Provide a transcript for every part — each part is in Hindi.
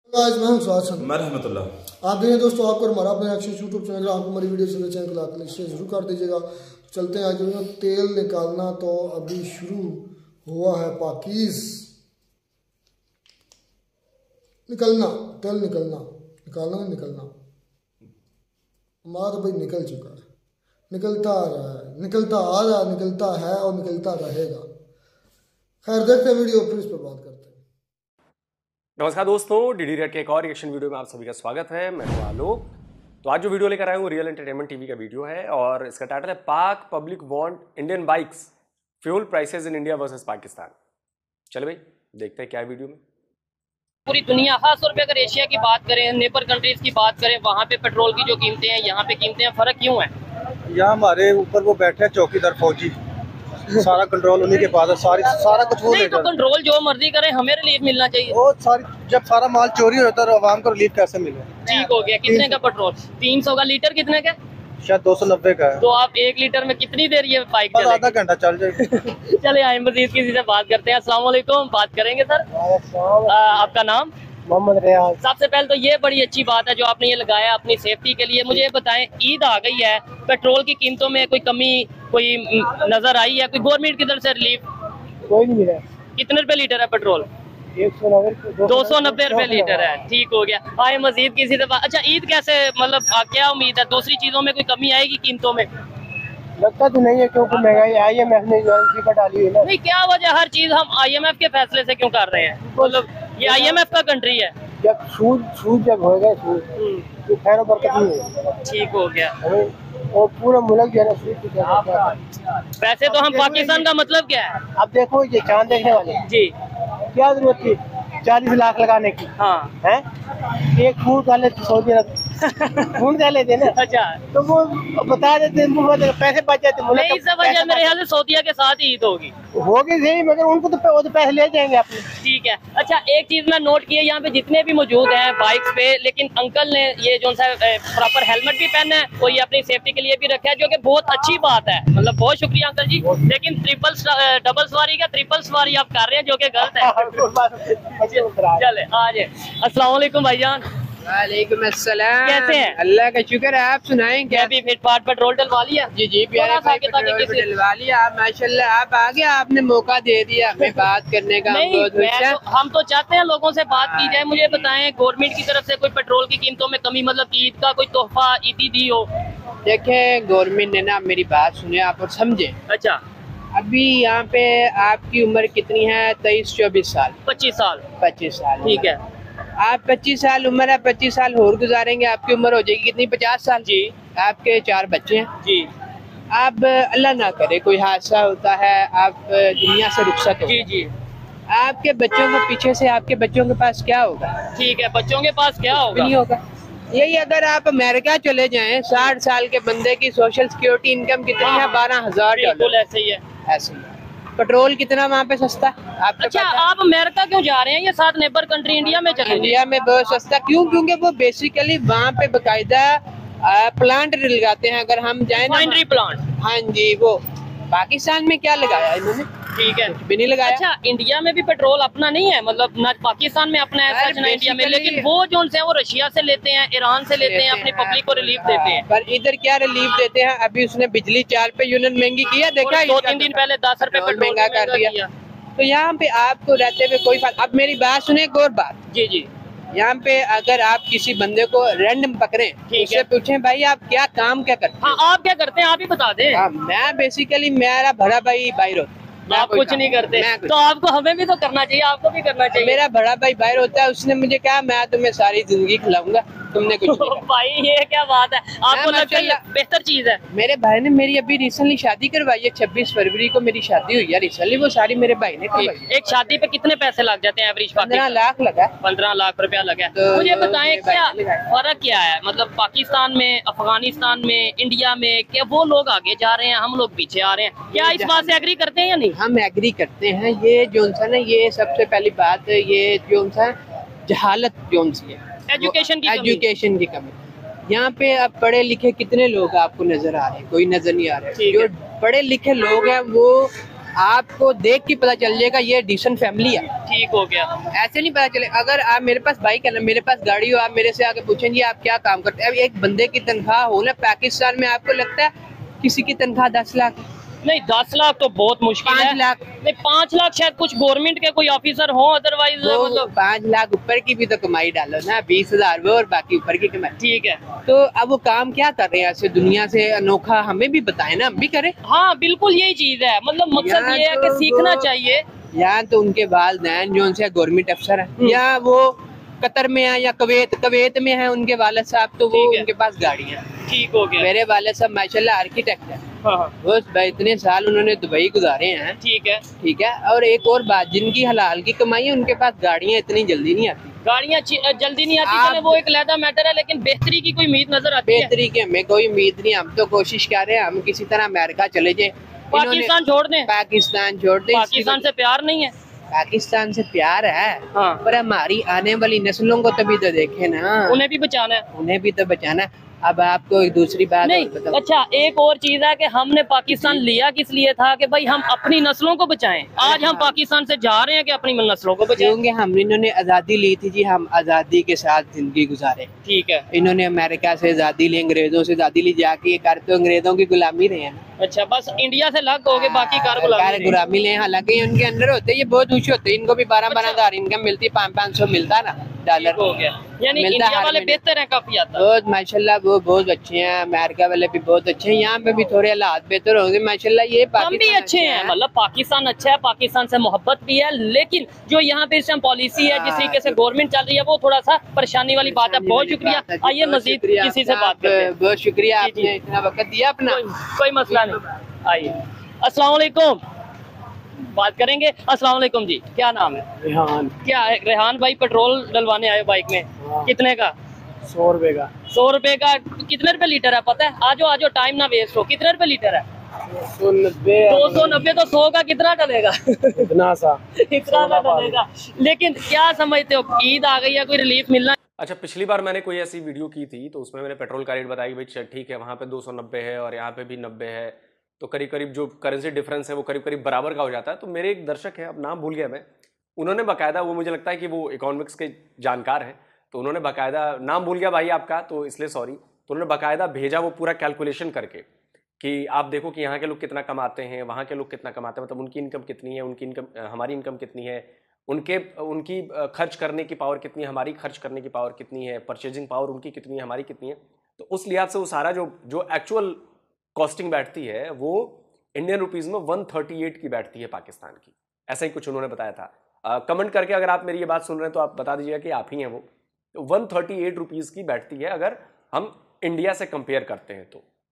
आज मैं हूं स्वाद मैं रहमतुल्लाह। आप देखें दोस्तों, आपको हमारा अपना एक्शन यूट्यूब चैनल, आपको हमारी वीडियो से चैनल को लाइक शेयर जरूर कर दीजिएगा। चलते हैं आगे। तेल निकालना तो अभी शुरू हुआ है, पाकीज़ निकलना, तेल निकलना हमारा तो भाई निकल चुका है, निकलता आ रहा है, निकलता आ रहा है, निकलता है और निकलता रहेगा। खैर देखते हैं वीडियो, फिर इस पर बात करते हैं। नमस्कार दोस्तों, डीडी रेड के एक और रिएक्शन वीडियो में आप सभी का स्वागत है। मैं हूं आलोक। तो आज जो वीडियो लेकर आया हूं रियल एंटरटेनमेंट टीवी का वीडियो है और इसका टाइटल है Pak public want Indian bikes, fuel prices in India versus Pakistan. चले भाई देखते हैं क्या है वीडियो में। पूरी दुनिया, खासतौर पे अगर एशिया की बात करें, नेबर कंट्रीज की बात करें, वहाँ पे पेट्रोल की जो कीमतें हैं, यहाँ पे कीमतें हैं, फर्क क्यों है? यहाँ हमारे ऊपर वो बैठे हैं चौकीदार फौजी, सारा कंट्रोल उन्हीं के पास है, सारा कुछ वो नहीं तो कंट्रोल जो मर्जी करें, हमें रिलीफ मिलना चाहिए। वो जब सारा माल चोरी होता है तो आवाम को रिलीफ कैसे मिले? ठीक हो गया। कितने का पेट्रोल? 300 का लीटर कितने का? शायद 290 का है। तो आप 1 लीटर में कितनी देर ये बाइक बस आधा घंटा चल जाएगी। चले आए मजीद किसी से बात करते हैं। अस्सलाम वालेकुम, बात करेंगे सर। आपका नाम? मोहम्मद रियाज। सबसे पहले तो ये बड़ी अच्छी बात है जो आपने ये लगाया अपनी सेफ्टी के लिए। मुझे ये बताएं, ईद आ गई है, पेट्रोल की कीमतों में कोई कमी कोई नजर आई है? कोई गवर्नमेंट की तरफ से रिलीफ? कोई नहीं मिला। कितने रुपए लीटर है पेट्रोल? 290 रुपए लीटर है। ठीक हो गया। आए मजीद किसी से बात। अच्छा, ईद कैसे, मतलब क्या उम्मीद है, दूसरी चीजों में कोई कमी आएगी कीमतों में? लगता तो नहीं है क्योंकि महंगाई IMF ने डाली है ना। नहीं, क्या वजह, हर चीज हम IMF के फैसले से क्यों कर रहे हैं? मतलब ये IMF का कंट्री है। जब सूद जब होएगा तो खैर बरकत नहीं है। ठीक हो गया। और पूरा मुल्क जो है ना। वैसे तो हम पाकिस्तान का मतलब क्या है? अब देखो ये चांद देखने वाले जी, क्या जरूरत थी 40 लाख लगाने की? हाँ है एक फूल डाले तो सऊदी अरब फूल डाले थे ना। अच्छा, तो वो बता देते पैसे बच जाते। नहीं, इस वजह मेरे ख्याल से सऊदीया के साथ ईद होगी सही, मगर उनको तो वो तो पैसे ले जाएंगे अपने। ठीक है। अच्छा, एक चीज मैं नोट की है, यहाँ पे जितने भी मौजूद हैं बाइक्स पे, लेकिन अंकल ने ये जो सा प्रॉपर हेलमेट भी पहना है, तो ये अपनी सेफ्टी के लिए भी रखा है, जो कि बहुत अच्छी बात है। मतलब बहुत शुक्रिया अंकल जी। लेकिन डबल सवारी का ट्रिपल सवारी आप कर रहे हैं, जो कि गलत है। चले आज अस्सलाम वालेकुम भाईजान। वालेकुम अस्सलाम। कैसे हैं? अल्लाह का शुक्र है, आप सुनाएं? क्या भी फिट फाट पेट्रोल डलवा लिया? जी प्यारे भाई, पेट्रोल डलवा लिया आप, माशाल्लाह। आप आ गया, आपने मौका दे दिया हमें बात करने का। नहीं, हम तो चाहते हैं लोगों से बात की जाए। मुझे बताएं, गवर्नमेंट की तरफ से कोई पेट्रोल की कीमतों में कमी, मतलब ईद का कोई तोहफा ईदी दी हो? देखें, गवर्नमेंट ने ना मेरी बात सुने आप और समझे। अच्छा, अभी यहाँ पे आपकी उम्र कितनी है? 23-24 साल। 25 साल। 25 साल, ठीक है। आप 25 साल उम्र है, 25 साल और गुजारेंगे, आपकी उम्र हो जाएगी कितनी? 50 साल। जी। आपके 4 बच्चे हैं। जी। आप अल्लाह ना करे कोई हादसा होता है, आप दुनिया से रुखसत हो। जी जी। आपके बच्चों को पीछे से, आपके बच्चों के पास क्या होगा? ठीक है, बच्चों के पास क्या होगा? नहीं होगा। यही अगर आप अमेरिका चले जाएं, 60 साल के बंदे की सोशल सिक्योरिटी इनकम कितनी है? 12,000 बिल्कुल ऐसे ही है। ऐसे ही। पेट्रोल कितना वहाँ पे सस्ता? आपको अच्छा, पता? आप अमेरिका क्यों जा रहे हैं? ये साथ नेबर कंट्री इंडिया में चलेंगे। इंडिया में बहुत सस्ता क्यों? क्योंकि वो बेसिकली वहाँ पे बकायदा प्लांट लगाते हैं। अगर हम जाए ना, रिफाइनरी प्लांट। हाँ जी, वो पाकिस्तान में क्या लगाया इन्होंने? ठीक है, भी नहीं लगाया। अच्छा, इंडिया में भी पेट्रोल अपना नहीं है, मतलब ना पाकिस्तान में अपना है ना इंडिया में, लेकिन वो जो है वो रशिया से लेते हैं, ईरान से लेते हैं, अपनी पब्लिक को रिलीफ देते हैं। पर इधर क्या रिलीफ देते हैं? अभी उसने बिजली 4 पे यूनिट महंगी किया, देखा? 2-3 दिन पहले 10 रुपए पेट्रोल महंगा कर दिया। तो यहाँ पे आपको रहते हुए कोई फायदा। अब मेरी बात सुने, एक और बात। जी जी। यहाँ पे अगर आप किसी बंदे को रैंडम पकड़े, उससे पूछें भाई आप क्या काम क्या करते हैं? हाँ, आप क्या करते हैं, आप ही बता दें। मैं बेसिकली, मेरा बड़ा भाई बाहर होता है। आप कुछ नहीं करते, तो आपको हमें भी तो करना चाहिए, आपको भी करना चाहिए। मेरा बड़ा भाई बाहर होता है, उसने मुझे कहा मैं तुम्हें सारी जिंदगी खिलाऊंगा, तुमने कुछ नहीं कहा। भाई ये क्या बात है, आपको लगता है बेहतर चीज है? मेरे भाई ने मेरी अभी रिसेंटली शादी करवाई है, 26 फरवरी को मेरी शादी हुई है रिसेंटली, वो सारी मेरे भाई ने करवाई। एक शादी पे कितने पैसे लग जाते हैं एवरेज? 15 लाख लगा। 15 लाख रुपया लगा। मुझे बताएं, क्या फर्क क्या है, मतलब पाकिस्तान में, अफगानिस्तान में, इंडिया में? क्या वो लोग आगे जा रहे हैं, हम लोग पीछे आ रहे हैं? क्या इस बात से एग्री करते हैं या नहीं? हम एग्री करते हैं। ये जो सा ना, ये सबसे पहली बात है, ये जो सा जहालत जो सी है, एजुकेशन की कमी। यहाँ पे अब पढ़े लिखे कितने लोग आपको नजर आ रहे हैं? कोई नजर नहीं आ रहे। जो पढ़े लिखे लोग हैं वो आपको देख के पता चल जाएगा ये डिसेंट फैमिली है। ठीक हो गया। ऐसे नहीं पता चले, अगर आप मेरे पास बाइक है ना, मेरे पास गाड़ी हो, आप मेरे से आके पूछें जी आप क्या काम करते हैं। अब एक बंदे की तनख्वाह हो ना पाकिस्तान में, आपको लगता है किसी की तनख्वाह 10 लाख? नहीं 10 लाख तो बहुत मुश्किल है। 5 लाख नहीं 5 लाख शायद कुछ गवर्नमेंट के कोई ऑफिसर हो, अदरवाइज मतलब 5 लाख ऊपर की भी तो कमाई डालो ना, 20,000 वो और बाकी ऊपर की कमाई। ठीक है। तो अब वो काम क्या कर रहे हैं ऐसे दुनिया से अनोखा, हमें भी बताएं ना, हम भी करें। हाँ बिल्कुल यही चीज है, मतलब मकसद ये है कि सीखना चाहिए। या तो उनके वालिदैन जो उनसे गवर्नमेंट अफसर है, या वो कतर में है या कुवैत में है उनके वालिद साहब, तो वो उनके पास गाड़ियाँ। ठीक हो गया। मेरे वालिद साहब माशाल्लाह आर्किटेक्ट है। हाँ। वो इतने साल उन्होंने दुबई गुजारे हैं। ठीक है। ठीक है। और एक और बात, जिनकी हलाल की कमाई है उनके पास गाड़ियाँ इतनी जल्दी नहीं आती। गाड़ियाँ जल्दी नहीं आती, चले वो एक अलग मैटर है, लेकिन बेहतरी की कोई उम्मीद नजर आती है? बेहतरी की हमें कोई उम्मीद नहीं, हम तो कोशिश कर रहे हैं हम किसी तरह अमेरिका चले जाए। पाकिस्तान छोड़ दें? पाकिस्तान छोड़ दें। पाकिस्तान से प्यार नहीं है? पाकिस्तान से प्यार है, हाँ। पर हमारी आने वाली नस्लों को तभी तो देखे ना, उन्हें भी बचाना है। उन्हें भी तो बचाना है। अब आपको एक दूसरी बात नहीं, अच्छा एक और चीज है कि हमने पाकिस्तान लिया किस लिए था कि भाई हम अपनी नस्लों को बचाएं। आज हम पाकिस्तान से जा रहे हैं कि अपनी नस्लों को बचाएं। क्योंकि हम इन्होंने आज़ादी ली थी जी, हम आज़ादी के साथ जिंदगी गुजारे। ठीक है। इन्होंने अमेरिका से आज़ादी ली, अंग्रेजों से आज़ादी ली, जाके ये कर तो अंग्रेजों की गुलामी रहे हैं। अच्छा बस इंडिया से अलग हो गए, बाकी कार गुलामी ले। हालांकि उनके अंदर होते ये बहुत खुश होते, इनको भी 12,000 इनकम मिलती, 500 मिलता ना डॉलर हो गया। यानी इंडिया वाले बेहतर हैं काफी ज्यादा। बहुत माशाल्लाह, वो बहुत अच्छे हैं। अमेरिका वाले भी बहुत अच्छे हैं। यहाँ पे भी थोड़े हालात बेहतर होंगे माशाल्लाह। ये हम भी अच्छे हैं, मतलब पाकिस्तान अच्छा है, पाकिस्तान से मोहब्बत भी है, लेकिन जो यहाँ पे इस टाइम पॉलिसी है, जिस तरीके से गवर्नमेंट चल रही है, वो थोड़ा सा परेशानी वाली बात है। बहुत शुक्रिया। आइए मजीद किसी से बात करते हैं। बहुत शुक्रिया, आपने इतना वक्त दिया अपना। कोई मसला नहीं। आइए, अस्सलाम वालेकुम, बात करेंगे। अस्सलाम वालेकुम जी, क्या नाम है? रेहान। क्या है रेहान भाई? पेट्रोल डलवाने आए बाइक में? कितने का? 100 रुपए का। 100 रुपए का। कितने रुपए लीटर है पता है? आजो आजो, टाइम ना वेस्ट हो। कितने रुपए लीटर है? 290। तो 100 का कितना डलेगा? इतना सा इतना ना डलेगा। लेकिन क्या समझते हो, ईद आ गई है, कोई रिलीफ मिलना? अच्छा, पिछली बार मैंने कोई ऐसी वीडियो की थी तो उसमें मैंने पेट्रोल का रेट बताया कि भाई ठीक है, वहाँ पे 290 है और यहाँ पे भी 90 है, तो करीब करीब जो करेंसी डिफरेंस है वो करीब करीब बराबर का हो जाता है। तो मेरे एक दर्शक है, अब नाम भूल गया मैं, उन्होंने बाकायदा, वो मुझे लगता है कि वो इकोनॉमिक्स के जानकार हैं, तो उन्होंने बाकायदा, नाम भूल गया भाई आपका तो इसलिए सॉरी, तो उन्होंने बाकायदा भेजा वो पूरा कैलकुलेशन करके कि आप देखो कि यहाँ के लोग कितना कमाते हैं, वहाँ के लोग कितना कमाते हैं, मतलब उनकी इनकम कितनी है, उनकी इनकम हमारी इनकम कितनी है, उनकी खर्च करने की पावर कितनी है, हमारी खर्च करने की पावर कितनी है, परचेजिंग पावर उनकी कितनी है, हमारी कितनी है। तो उस लिहाज से वो सारा जो एक्चुअल कॉस्टिंग बैठती है वो इंडियन रुपीज़ में 138 की बैठती है पाकिस्तान की, ऐसा ही कुछ उन्होंने बताया था। कमेंट करके अगर आप मेरी ये बात सुन रहे हैं तो आप बता दीजिएगा कि आप ही हैं वो। तो 138 रुपीज़ की बैठती है अगर हम इंडिया से कंपेयर करते हैं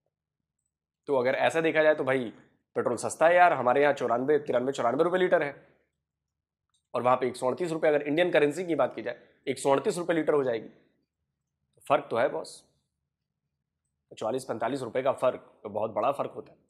तो अगर ऐसा देखा जाए तो भाई पेट्रोल सस्ता है यार, हमारे यहाँ 94 रुपये लीटर है और वहाँ पे 138 रुपये, अगर इंडियन करेंसी की बात की जाए 138 रुपये लीटर हो जाएगी। फ़र्क तो है बॉस, 40-45 रुपये का फ़र्क तो बहुत बड़ा फ़र्क होता है।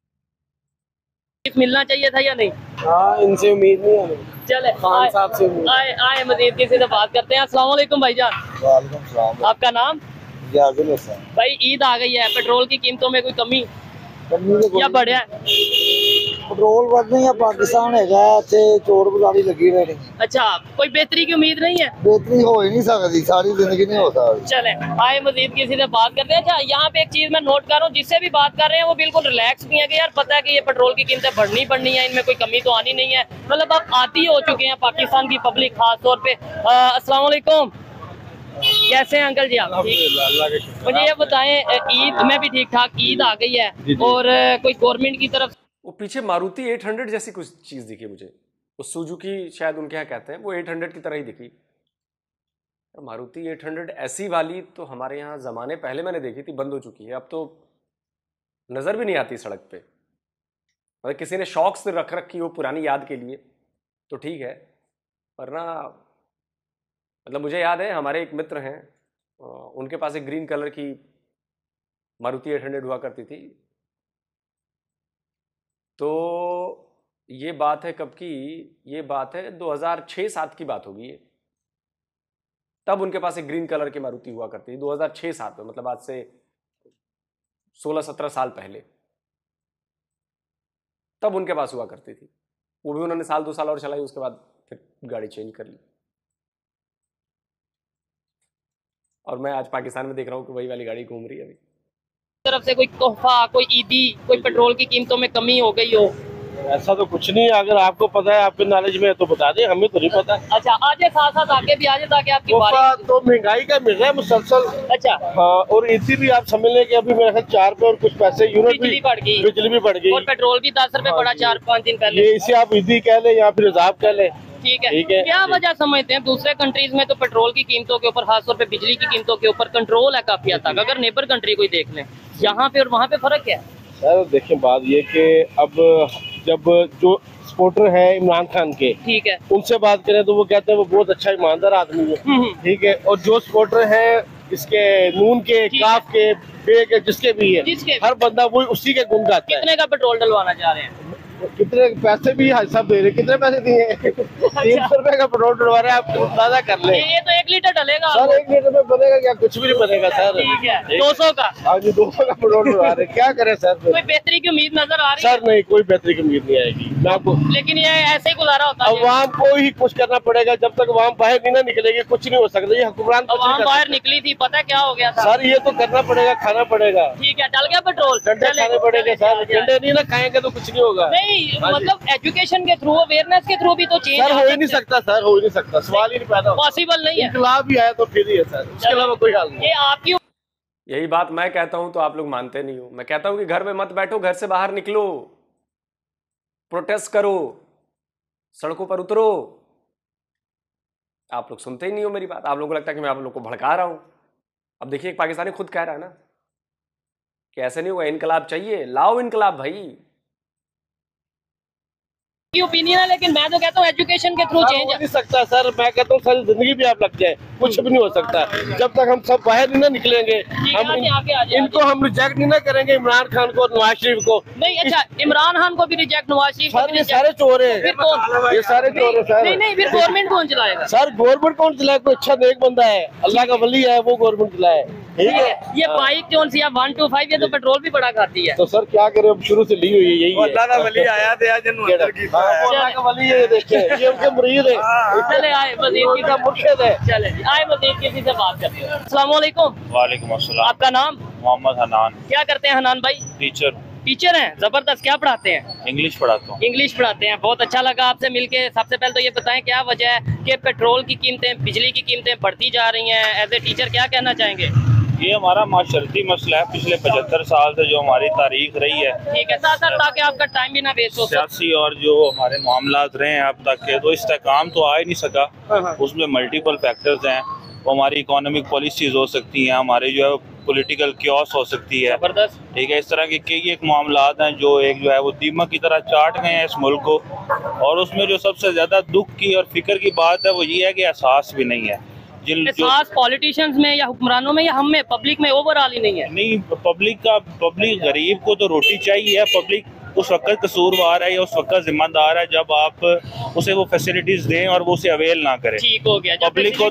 मिलना चाहिए था या नहीं? हाँ, इनसे उम्मीद नहीं है। चले खान साहब से आए मजीद किसी से बात करते हैं। अस्सलाम वालेकुम भाईजान। वालेकुम सलाम। आपका नाम? याजुल हसन। भाई ईद आ गई है, पेट्रोल की कीमतों में कोई कमी या बढ़िया? पेट्रोल बढ़ने या पाकिस्तान है चोर बाजारी लगी रही। अच्छा, कोई बेहतरी की उम्मीद नहीं है? बेहतरी हो ही नहीं सकती, सारी जिंदगी नहीं हो सकती। चले आए मजीद किसी से बात करते हैं। अच्छा, यहाँ पे एक चीज मैं नोट कर रहा हूँ, जिससे भी बात कर रहे हैं वो बिल्कुल रिलैक्स नहीं है कि यार पता है कि ये पेट्रोल की कीमतें बढ़नी है, इनमें कोई कमी तो आनी नहीं है, मतलब अब आती हो चुके हैं पाकिस्तान की पब्लिक खास तौर पे। अस्सलाम वालेकुम, कैसे हैं अंकल जी आप? मुझे ये बताएं, ईद में भी ठीक ठाक, ईद आ गई है और कोई गवर्नमेंट की तरफ वो पीछे मारुति 800 जैसी कुछ चीज़ दिखी मुझे, वो सुजुकी शायद उनके यहाँ कहते हैं, वो 800 की तरह ही दिखी। मारुति 800 ऐसी वाली तो हमारे यहाँ ज़माने पहले मैंने देखी थी, बंद हो चुकी है, अब तो नज़र भी नहीं आती सड़क पे। मतलब किसी ने शौक से रख रखी हो पुरानी याद के लिए तो ठीक है, वरना मतलब मुझे याद है हमारे एक मित्र हैं, उनके पास एक ग्रीन कलर की मारुति 800 हुआ करती थी। तो ये बात है कब की? ये बात है 2006-07 की बात होगी ये, तब उनके पास एक ग्रीन कलर की मारुति हुआ करती थी 2006-07 में, मतलब आज से 16-17 साल पहले। तब उनके पास हुआ करती थी, वो भी उन्होंने साल 2 साल और चलाई, उसके बाद फिर गाड़ी चेंज कर ली। और मैं आज पाकिस्तान में देख रहा हूँ कि वही वाली गाड़ी घूम रही है अभी। तरफ से कोई तोहफा, कोई ईदी, कोई पेट्रोल की कीमतों में कमी हो गई हो? ऐसा तो कुछ नहीं है, अगर आपको पता है, आपके नॉलेज में है तो बता दें, हमें तो नहीं पता। अच्छा, आजे साथ साथ आगे भी आजे ताकि आपकी बारी। तो महंगाई का मिल रहा है मुसलसल। अच्छा हाँ, और इसी भी आप समझ लें कि अभी मेरे ख्याल 4 पे और कुछ पैसे यूनिट बिजली बढ़ गई, बिजली भी बढ़ गई, और पेट्रोल भी 10 रुपए बढ़ा 4-5 दिन पहले। ये इसे आप ईदी कह लें या फिर रिजार्व कह लें। ठीक है, क्या वजह समझते हैं? दूसरे कंट्रीज में तो पेट्रोल की कीमतों के ऊपर, खासतौर पे बिजली की कीमतों के ऊपर कंट्रोल है काफी हद तक। अगर नेबर कंट्री कोई देख लें, यहाँ पे और वहाँ पे फर्क क्या है? सर देखिए, बात ये कि अब जब जो सपोर्टर है इमरान खान के, ठीक है, उनसे बात करें तो वो कहते हैं वो बहुत अच्छा ईमानदार आदमी है, ठीक है। और जो सपोर्टर है इसके नून के, काफ के, बे के, जिसके भी है, हर बंदा वो उसी के गुण गाता है। कितने का पेट्रोल डलवाना चाह रहे हैं? कितने पैसे भी सब दे रहे, कितने पैसे दिए? 300 रुपए का पेट्रोल डलवा रहे हैं, आप अंदाजा कर ले। ये तो 1 लीटर डलेगा सर, 1 लीटर में बनेगा क्या? कुछ भी नहीं बनेगा सर। ठीक है, 200 का। हाँ जी, 200 का पेट्रोल डलवा रहे, क्या करें सर? कोई बेहतरी की उम्मीद नजर आ रही है? सर नहीं, कोई बेहतरी की उम्मीद नहीं आएगी, मैं आपको। लेकिन ये ऐसे ही गुजारा होता है। अवाम को ही कुछ करना पड़ेगा, जब तक अवाम बाहर नहीं ना निकलेगी कुछ नहीं हो सकता। ये हुक्मरान अवाम बाहर निकली थी, पता क्या हो गया था सर? ये तो करना पड़ेगा, खाना पड़ेगा। ठीक है, डल गया पेट्रोल, ठंडे खाने पड़ेंगे सर, ठंडे नहीं ना खाएंगे तो कुछ नहीं होगा। नहीं मतलब एजुकेशन के थ्रू, अवेयरनेस के थ्रू भी तो चेंज सर हो ही नहीं सकता, सर हो ही नहीं सकता, सवाल ही नहीं पैदा होता। पॉसिबल नहीं है। इनकलाब भी आया तो फिर ही है सर, उसके अलावा कोई हाल नहीं। ये आपकी यही बात मैं कहता हूं तो आप लोग मानते नहीं हो। मैं कहता हूं कि घर में मत बैठो, घर से बाहर निकलो, प्रोटेस्ट करो, सड़कों पर उतरो। आप लोग सुनते ही नहीं हो मेरी बात, आप लोगों को लगता है कि मैं आप लोग को भड़का रहा हूं। अब देखिए, एक पाकिस्तानी खुद कह रहा है ना कि ऐसे नहीं होगा, इनकलाब चाहिए, लाओ इनकलाब भाई। की ओपिनियन है, लेकिन मैं तो कहता हूँ एजुकेशन के थ्रू चेंज हो नहीं सकता सर। मैं कहता हूँ सारी जिंदगी भी आप लग जाए, कुछ भी नहीं हो सकता जब तक हम सब बाहर नहीं ना निकलेंगे। इनको हम रिजेक्ट नहीं ना करेंगे, इमरान खान को, नवाज शरीफ को। नहीं, अच्छा, इमरान खान को भी रिजेक्ट, नवाज शरीफ को भी, ये सारे चोर है, फिर कौन? ये सारे चोर है सर। नहीं, फिर गवर्नमेंट कौन चलाएगा? सर गवर्नमेंट कौन चलाए? कोई अच्छा नेक बंदा है, अल्लाह का वली है, वो गवर्नमेंट चलाए। ठीक है, ये बाइक कौन सी 125, ये तो पेट्रोल भी बड़ा खाती है। तो सर क्या करें, अब शुरू से ली हुई है, यही है। अल्लाह का वली आया थे आज अल्लाह का वली है, देखिए ये उनके मुरीद है। चले आए मजीद का मुर्शिद है। चले आए मजीद किसी से बात करते हैं। अस्सलाम वालेकुम। वालेकुम अस्सलाम। आपका नाम? मोहम्मद हनान। क्या करते हैं हनान भाई? टीचर हैं, जबरदस्त। क्या पढ़ाते हैं? इंग्लिश पढ़ाता हूँ। इंग्लिश पढ़ाते हैं, बहुत अच्छा लगा आपसे मिलके। सबसे पहले तो ये बताएं क्या वजह है कि पेट्रोल की कीमतें, बिजली की कीमतें बढ़ती जा रही हैं? एज ए टीचर क्या कहना चाहेंगे? ये हमारा माशरती मसला है, पिछले 75 साल से जो हमारी तारीख रही है। ठीक है, साथ साथ ताकि आपका टाइम भी ना वेस्ट हो। सियासी और जो हमारे मामलात रहे हैं अब तक के, तो इस्तेकाम तो आ ही नहीं सका। उसमें मल्टीपल फैक्टर्स हैं, वो हमारी इकोनॉमिक पॉलिसीज हो सकती हैं, हमारे जो है पॉलिटिकल क्योस हो सकती है। जबरदस्त। ठीक है, इस तरह के कई एक मामलात हैं जो एक जो है वो दीमक की तरह चाट गए हैं इस मुल्क को। और उसमें जो सबसे ज्यादा दुख की और फिक्र की बात है वो ये है कि एहसास भी नहीं है। एहसास पॉलिटिशियंस में या हुक्मरानों में या हम में, पब्लिक में ओवरऑल ही नहीं है। नहीं, पब्लिक गरीब को तो रोटी चाहिए। पब्लिक उस वक्त कसूरवार है या उस वक्त जिम्मेदार है जब आप उसे वो फैसिलिटीज दें और वो उसे अवेल ना करें। ठीक हो गया।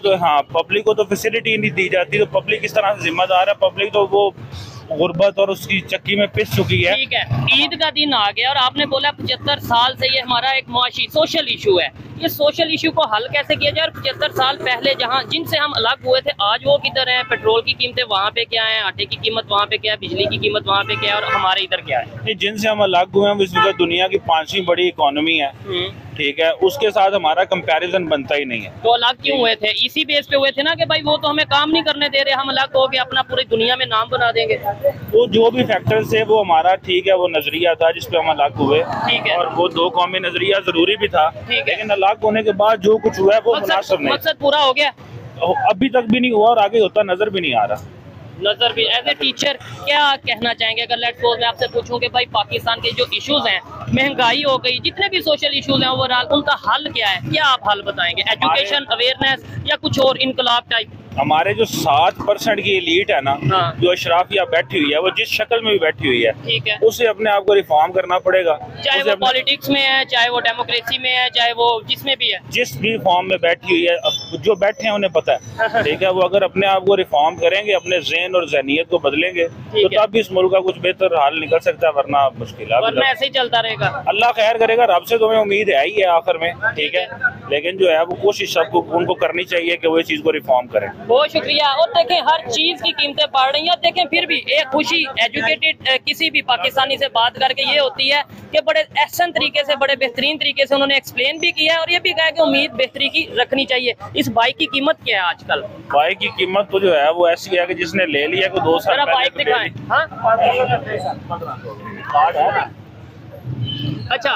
पब्लिक को तो फैसिलिटी नहीं दी जाती, तो पब्लिक इस तरह से जिम्मेदार है। पब्लिक तो वो गुर्बत और उसकी चक्की में पिस चुकी है। ठीक है, ईद का दिन आ गया और आपने बोला 75 साल से ये हमारा एक मुआशी सोशल इशू है। ये सोशल इशू को हल कैसे किया जाए? और 75 साल पहले जहाँ जिनसे हम अलग हुए थे, आज वो किधर हैं? पेट्रोल की कीमतें वहाँ पे क्या है, आटे की कीमत वहाँ पे क्या है, बिजली की कीमत वहाँ पे क्या है, और हमारे इधर क्या है? जिनसे हम अलग हुए हैं इस वक्त दुनिया की 5वीं बड़ी इकोनॉमी है। ठीक है, उसके साथ हमारा कंपैरिजन बनता ही नहीं है। तो अलग क्यों हुए थे? इसी बेस पे हुए थे ना कि भाई वो तो हमें काम नहीं करने दे रहे, हम अलग हो के अपना पूरी दुनिया में नाम बना देंगे। वो जो भी फैक्टर्स है वो हमारा, ठीक है, वो नजरिया था जिसपे हम अलग हुए। ठीक है, और वो 2 कौमी नजरिया जरूरी भी था। ठीक है, लेकिन अलग होने के बाद जो कुछ हुआ है वो मुनासिब नहीं। मकसद पूरा हो गया? अभी तक भी नहीं हुआ और आगे होता नजर भी नहीं आ रहा। नजर भी। एज ए टीचर क्या कहना चाहेंगे? अगर लेट्स सपोज मैं आपसे पूछूं कि भाई पाकिस्तान के जो इश्यूज हैं, महंगाई हो गई, जितने भी सोशल इश्यूज हैं ओवरऑल, उनका हल क्या है? क्या आप हल बताएंगे? एजुकेशन, अवेयरनेस या कुछ और इनकलाब टाइप? हमारे जो 7% की एलीट है ना, जो अशराफिया बैठी हुई है, वो जिस शक्ल में भी बैठी हुई है, ठीक है, उसे अपने आप को रिफॉर्म करना पड़ेगा। चाहे वो पॉलिटिक्स में है, चाहे वो डेमोक्रेसी में है, चाहे वो जिसमें भी है, जिस भी फॉर्म में बैठी हुई है। अब जो बैठे हैं उन्हें पता है, ठीक है, वो अगर अपने आप को रिफॉर्म करेंगे, अपने ज़हन और जहनीत को बदलेंगे, तो तब भी इस मुल्क का कुछ बेहतर हाल निकल सकता है, वरना मुश्किल है, वरना ऐसे ही चलता रहेगा। अल्लाह खैर करेगा, रब से तुम्हें उम्मीद है ही है आखिर में, ठीक है, लेकिन जो है वो कोशिश सबको उनको करनी चाहिए कि वो इस चीज को रिफॉर्म करें। बहुत शुक्रिया। और देखें हर चीज की कीमतें बढ़ रही हैं, देखें फिर भी एक खुशी एजुकेटेड किसी भी पाकिस्तानी से बात करके ये होती है कि बड़े एहसन तरीके से, बड़े बेहतरीन तरीके से उन्होंने एक्सप्लेन भी किया है और ये भी कहा कि उम्मीद बेहतरी की रखनी चाहिए। इस बाइक की कीमत क्या है आजकल? बाइक की कीमत तो जो है वो ऐसी है कि जिसने ले लिया को 2 साल बाइक दिखाएं। हाँ? अच्छा,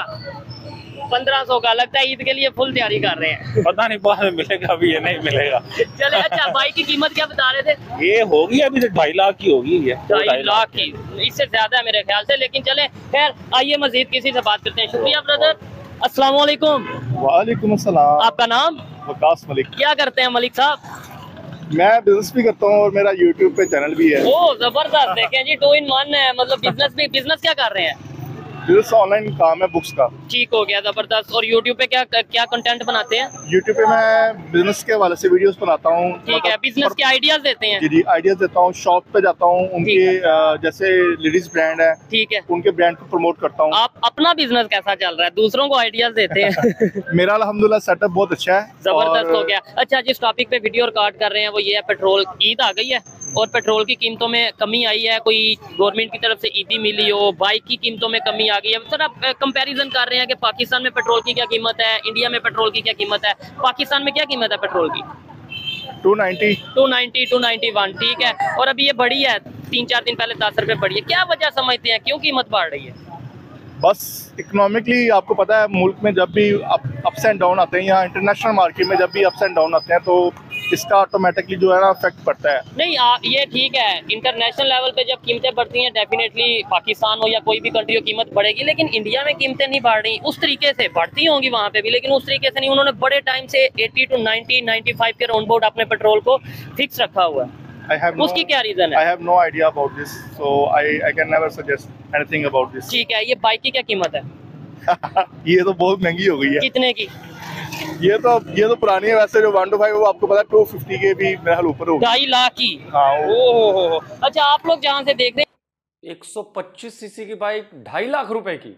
1500 का लगता है। ईद के लिए फुल तैयारी कर रहे हैं। पता नहीं बाद में मिलेगा अभी या नहीं मिलेगा। चले, अच्छा बाइक की कीमत क्या बता रहे थे? ये होगी अभी तो 2.5 लाख की होगी, ये 2.5 लाख की, इससे ज्यादा है मेरे ख्याल से। लेकिन चले खैर, आइए मजीद किसी से बात करते हैं। शुक्रिया ब्रदर। अस्सलाम वालेकुम। वालेकुम अस्सलाम। आपका नाम? वकास मलिक। क्या करते हैं मलिक साहब? मैं बिजनेस भी करता हूँ और मेरा यूट्यूब पे चैनल भी है। ओ जबरदस्त, देखें जी 2 in 1 है, मतलब बिजनेस क्या कर रहे हैं? बिजनेस ऑनलाइन काम है, बुक्स का। ठीक हो गया, जबरदस्त। और यूट्यूब पे क्या कंटेंट बनाते हैं? यूट्यूब पे मैं बिजनेस के हवाले से वीडियोस बनाता हूँ। ठीक है, बिजनेस के आइडियाज देते हैं? जी आइडियाज देता हूँ, शॉप पे जाता हूँ, उनके जैसे लेडीज ब्रांड है, ठीक है, उनके ब्रांड को प्रमोट करता हूँ। आप अपना बिजनेस कैसा चल रहा है? दूसरों को आइडियाज देते हैं? मेरा अल्हम्दुलिल्लाह सेटअप बहुत अच्छा है, जबरदस्त हो गया। अच्छा, जिस टॉपिक पे वीडियो रिकॉर्ड कर रहे हैं वो ये है, पेट्रोल ईद आ गई है और पेट्रोल की कीमतों में कमी आई है। कोई गवर्नमेंट की तरफ से ईदी मिली हो, बाइक की कीमतों में कमी आ गई है। सर आप कंपैरिजन कर रहे हैं कि पाकिस्तान में पेट्रोल की क्या कीमत है, इंडिया में पेट्रोल की क्या कीमत है। पाकिस्तान में क्या कीमत है पेट्रोल की? 290, 291। ठीक है, और अभी ये बढ़ी है 3-4 दिन पहले 10 रुपए बढ़ी है। क्या वजह समझते हैं, क्यों कीमत बढ़ रही है? बस इकोनॉमिकली आपको पता है मुल्क में जब भी अप्स एंड डाउन आते हैं, या इंटरनेशनल मार्केट में जब भी अप्स एंड डाउन आते हैं, तो इसका ऑटोमेटिकली जो है ना इफेक्ट पड़ता है। नहीं ये ठीक है, इंटरनेशनल लेवल पे जब कीमतें बढ़ती हैं डेफिनेटली पाकिस्तान हो या कोई भी कंट्री हो कीमत बढ़ेगी, लेकिन इंडिया में कीमतें नहीं बढ़ रही। उस तरीके से बढ़ती होंगी वहाँ पे भी, लेकिन उस तरीके से नहीं। उन्होंने बड़े टाइम से 80 to 95 के राउंड बोर्ड अपने पेट्रोल को फिक्स रखा हुआ है। उसकी क्या रीजन है? I have no idea about this, so I can never suggest anything about this. ठीक है, ये बाइक की क्या कीमत है? ये तो बहुत महंगी हो गई है। कितने की? ये तो पुरानी है वैसे, जो 125 वो आपको पता है 250 के भी मेरे हाल ऊपर होगी। 2.5 लाख की। हाँ। ओहो। अच्छा, आप लोग जहाँ से देख रहे हैं 125 सीसी की बाइक 2.5 लाख रुपए की।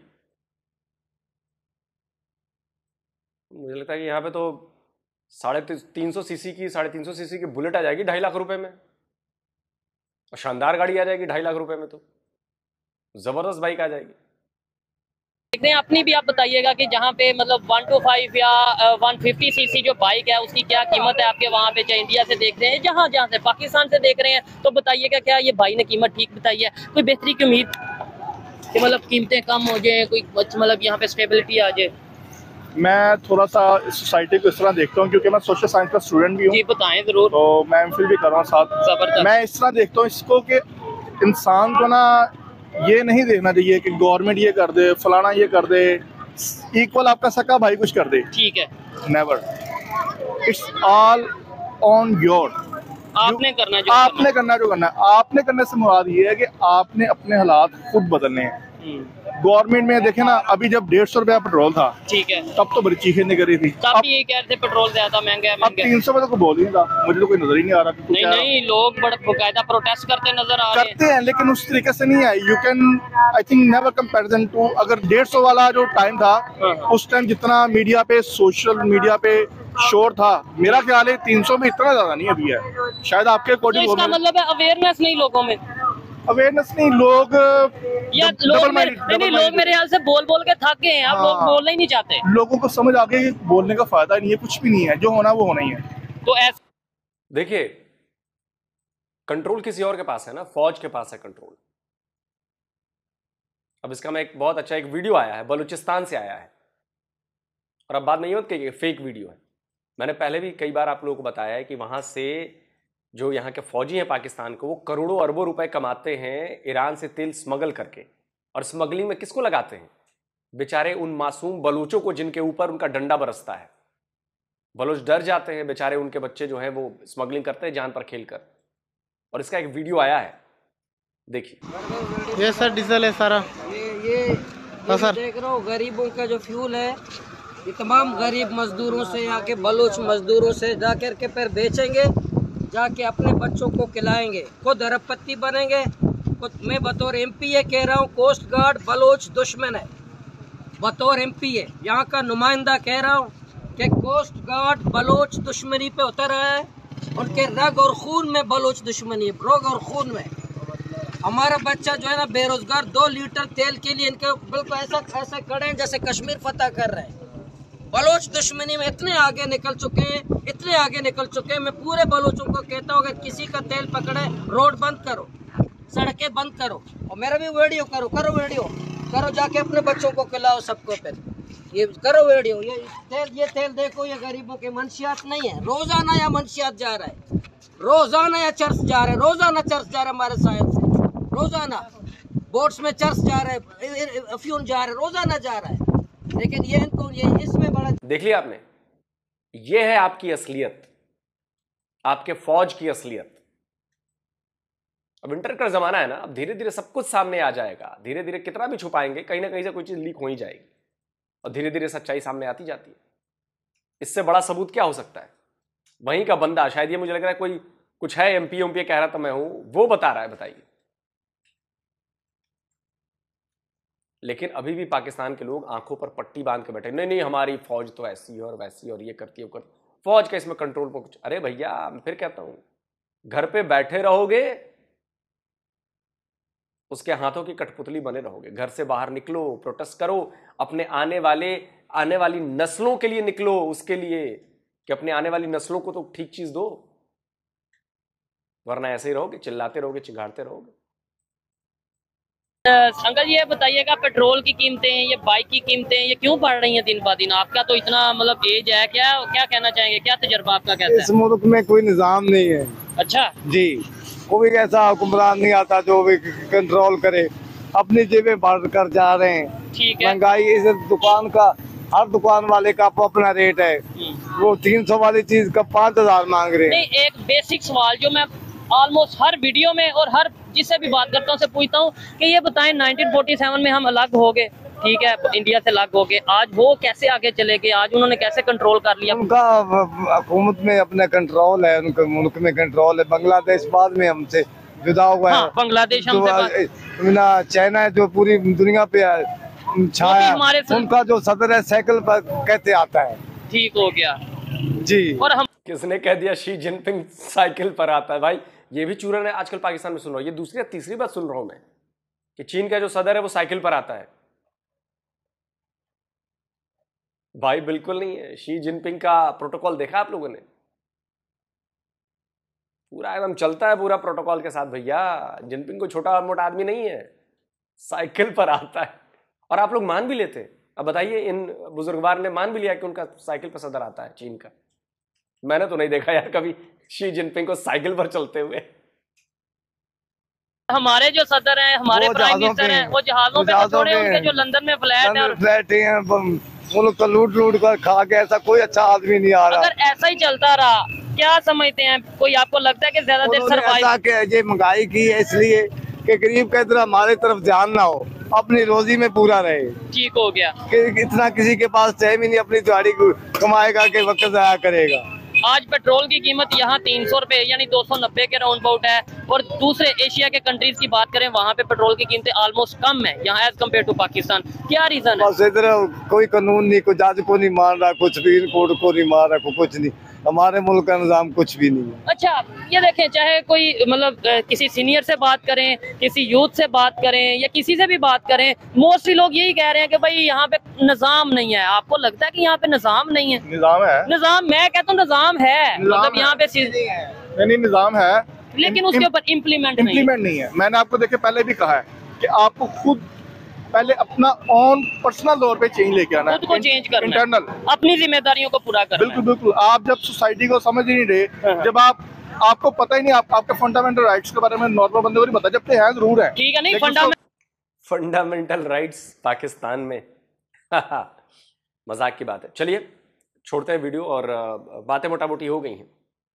मुझे लगता है कि यहाँ पे तो 350 सीसी की 350 सीसी की बुलेट आ जाएगी 2.5 लाख रुपए में, और शानदार गाड़ी आ जाएगी 2.5 लाख रुपए में, तो जबरदस्त बाइक आ जाएगी। देखते हैं, अपनी भी आप बताइएगा कि जहाँ पे मतलब 125 या 150 सीसी जो बाइक है उसकी क्या कीमत है आपके वहाँ पे, चाहे इंडिया से देख रहे हैं, जहाँ से पाकिस्तान से देख रहे हैं, तो बताइएगा क्या ये भाई ने कीमत ठीक बताई है? कोई बेहतरी की उम्मीद कि मतलब कीमतें कम हो जाए, कोई मतलब यहाँ पे स्टेबिलिटी आ जाए? मैं थोड़ा सा इस सोसाइटी को इस तरह देखता हूँ, क्योंकि मैं सोशल साइंस का स्टूडेंट भी हूँ। जी बताएं जरूर। तो मैं एमफिल भी कर रहा हूँ साथ। मैं इस तरह देखता हूँ इसको कि इंसान को ना ये नहीं देखना चाहिए कि गवर्नमेंट ये कर दे, फलाना ये कर दे, इक्वल आपका सका भाई कुछ कर दे। ठीक है, never, it's all on your. आपने करना जो करना है। आपने करने से मुराद ये है कि आपने अपने हालात खुद बदलने हैं। गवर्नमेंट में देखे ना, अभी जब 150 रुपया पेट्रोल था, ठीक है, तब तो बड़ी चीखें निकल रही थी। तब भी ये कह रहे थे पेट्रोल ज्यादा महंगा है। अब 300 में तो कोई बोल ही नहीं रहा, मुझे तो कोई नजर ही नहीं आ रहा। नहीं, लोग बड़ा बकायदा प्रोटेस्ट करते नजर आ रहे हैं, लेकिन उस तरीके से नहीं है। You can I think never comparison to, अगर 150 वाला जो टाइम था, उस टाइम जितना मीडिया पे, सोशल मीडिया पे शोर था, मेरा ख्याल है 300 में इतना ज्यादा नहीं अभी है। शायद आपके अकॉर्डिंग। इसका मतलब है अवेयरनेस नहीं लोगों में। अवेयरनेस नहीं, लोग लोग मेरे ख्याल से बोल के थक गए हैं। अब लोग बोलना ही नहीं चाहते। लोगों को समझ आ गई कि बोलने का फायदा नहीं है, कुछ भी नहीं है, जो होना वो होना ही है। तो देखिए, कंट्रोल किसी और के पास है ना, फौज के पास है कंट्रोल। अब इसका मैं एक बहुत अच्छा एक वीडियो आया है, बलूचिस्तान से आया है, और अब बात नहीं होती कि फेक वीडियो है। मैंने पहले भी कई बार आप लोगों को बताया है कि वहां से जो यहाँ के फौजी हैं पाकिस्तान को, वो करोड़ों अरबों रुपए कमाते हैं ईरान से तेल स्मगल करके। और स्मगलिंग में किसको लगाते हैं? बेचारे उन मासूम बलूचों को जिनके ऊपर उनका डंडा बरसता है। बलोच डर जाते हैं बेचारे, उनके बच्चे जो है वो स्मगलिंग करते हैं जान पर खेलकर। और इसका एक वीडियो आया है, देखिए। ये सर डीजल है सारा, ये सर देख रहा हूँ गरीबों का जो फ्यूल है, ये तमाम गरीब मजदूरों से, यहाँ के बलोच मजदूरों से जाकर के फिर बेचेंगे, जाके अपने बच्चों को खिलाएंगे, खुद अरबपति बनेंगे। मैं बतौर एमपीए कह रहा हूँ, कोस्ट गार्ड बलोच दुश्मन है। बतौर एमपीए यहाँ का नुमाइंदा कह रहा हूँ कि कोस्ट गार्ड बलोच दुश्मनी पे उतर रहा है। उनके रग और खून में बलोच दुश्मनी है, रग और खून में। हमारा बच्चा जो है ना बेरोजगार, 2 लीटर तेल के लिए इनके बिल्कुल ऐसा खड़े हैं जैसे कश्मीर फतह कर रहे हैं। बलोच दुश्मनी में इतने आगे निकल चुके हैं, इतने आगे निकल चुके हैं। मैं पूरे बलोचों को कहता हूँ, अगर किसी का तेल पकड़े, रोड बंद करो, सड़कें बंद करो, और मेरा भी वीडियो करो, जाके अपने बच्चों को खिलाओ सबको। फिर ये करो वीडियो, ये तेल देखो, ये गरीबों के मंशियात नहीं है। रोजाना या मंशियात जा रहा है, रोजाना या चर्च जा रहा है, रोजाना चर्च जा रहा है हमारे साहिब से, रोजाना बोट्स में चर्च जा रहा है, अफ्यून जा रहा है, रोजाना जा रहा है। लेकिन ये इनको इसमें बड़ा देख लिया आपने, ये है आपकी असलियत, आपके फौज की असलियत। अब इंटरनेट का जमाना है ना, अब धीरे धीरे सब कुछ सामने आ जाएगा। धीरे धीरे कितना भी छुपाएंगे, कहीं ना कहीं से कोई चीज लीक हो ही जाएगी, और धीरे धीरे सच्चाई सामने आती जाती है। इससे बड़ा सबूत क्या हो सकता है? वहीं का बंदा, शायद ये मुझे लग रहा है कोई कुछ है, एमपी कह रहा था मैं हूं, वो बता रहा है। बताइए। लेकिन अभी भी पाकिस्तान के लोग आंखों पर पट्टी बांध के बैठे, नहीं हमारी फौज तो ऐसी है और वैसी और ये करती है वो करती, फौज का इसमें कंट्रोल पर कुछ। अरे भैया, मैं फिर कहता हूं, घर पे बैठे रहोगे, उसके हाथों की कठपुतली बने रहोगे। घर से बाहर निकलो, प्रोटेस्ट करो, अपने आने वाली नस्लों के लिए निकलो, उसके लिए कि अपने आने वाली नस्लों को तो ठीक चीज दो, वरना ऐसे ही रहोगे, चिल्लाते रहोगे, चिंगाड़ते रहोगे। अंकल ये बताइएगा, पेट्रोल की कीमतें, ये बाइक की कीमतें, ये क्यों बढ़ रही हैं दिन ब दिन? आपका तो इतना मतलब एज है, क्या कहना चाहेंगे, क्या तजुर्बा आपका कहता है? इस मुल्क में कोई निजाम नहीं है। अच्छा जी, कोई ऐसा हुक्मरान नहीं आता जो भी कंट्रोल करे, अपनी जेबें भर कर जा रहे हैं। ठीक है। महंगाई इस दुकान का, हर दुकान वाले का अपना रेट है। वो 300 वाली चीज का 5000 मांग रहे हैं। नहीं, एक बेसिक सवाल जो मैं ऑलमोस्ट हर वीडियो में और हर जिससे भी बात करता हूँ से पूछता हूँ कि ये बताएं, 1947 में हम अलग हो गए, ठीक है, इंडिया से अलग हो गए, आज वो कैसे आगे चले गए? आज उन्होंने कैसे कंट्रोल कर लिया? उनका हुकूमत में अपना कंट्रोल है, उनके मुल्क में कंट्रोल है। बांग्लादेश बाद में हमसे जुदा हुआ है। हाँ, बांग्लादेश हमसे, चाइना है जो पूरी दुनिया पे छाया, उनका जो सदर है साइकिल पर कहते आता है। ठीक हो गया जी। और हम किसने कह दिया शी जिनपिंग साइकिल पर आता है? भाई ये भी चूरन है आजकल पाकिस्तान में, सुन रहा हूं, ये दूसरी या तीसरी बात सुन रहा हूं मैं कि चीन का जो सदर है वो साइकिल पर आता है। भाई बिल्कुल नहीं है। शी जिनपिंग का प्रोटोकॉल देखा आप लोगों ने? पूरा एकदम चलता है पूरा प्रोटोकॉल के साथ भैया। जिनपिंग को छोटा मोटा आदमी नहीं है, साइकिल पर आता है। और आप लोग मान भी लेते। अब बताइए, इन बुजुर्गवार ने मान भी लिया कि उनका साइकिल पर सदर आता है चीन का। मैंने तो नहीं देखा यार कभी शी जिनपिंग को साइकिल पर चलते हुए। हमारे जो सदर हैं, हमारे प्राइम मिनिस्टर हैं, वो जहाजों पे तो छोड़े, उनके जो लंदन में फ्लैट है, फ्लैट हैं, मुल्क को लूट कर खा के, ऐसा कोई अच्छा आदमी नहीं आ रहा। अगर ऐसा ही चलता रहा, क्या समझते हैं, कोई आपको लगता है कि ज्यादा देर सर्वाइव? ये महंगाई की है इसलिए कि गरीब का इतना हमारे तरफ ध्यान ना हो, अपनी रोजी में पूरा रहे। ठीक हो गया कि इतना किसी के पास टाइम ही नहीं, अपनी दिहाड़ी कमाएगा कि वक्त जाया करेगा। आज पेट्रोल की कीमत यहाँ 300 रुपए यानी 290 के राउंड अबाउट है, और दूसरे एशिया के कंट्रीज की बात करें, वहाँ पे पेट्रोल की कीमतें ऑलमोस्ट कम है यहाँ एज कम्पेयर टू पाकिस्तान। क्या रीजन है? बस इधर कोई कानून नहीं, कोई जज को नहीं मान रहा, कुछ सुप्रीम कोर्ट को नहीं मान रहा, कुछ नहीं। हमारे मुल्क का निजाम कुछ भी नहीं है। अच्छा, ये देखें, चाहे कोई मतलब किसी सीनियर से बात करें, किसी यूथ से बात करें, या किसी से भी बात करें, मोस्टली लोग यही कह रहे हैं कि भाई यहाँ पे निजाम नहीं है। आपको लगता है कि यहाँ पे निजाम नहीं है? निजाम है। निजाम, मैं कहता हूँ निजाम है, मतलब यहाँ पे नहीं निजाम है, लेकिन उसके ऊपर इम्प्लीमेंट नहीं है। मैंने आपको देखे पहले भी कहा है कि आपको खुद पहले अपना ऑन पर्सनल तौर पे चेंज लेके आना है, खुद को चेंज करना, इंटरनल अपनी जिम्मेदारियों को पूरा करना। बिल्कुल बिल्कुल। आप जब सोसाइटी को समझ ही नहीं रहे, जब आपको पता ही नहीं, आपके फंडामेंटल राइट्स के बारे में नॉर्मल बंदे को नहीं पता, जब है जरूर है, ठीक है, नहीं फंडामेंटल राइट्स पाकिस्तान में मजाक की बात है। चलिए, छोड़ते हैं वीडियो और बातें मोटा मोटी हो गई हैं।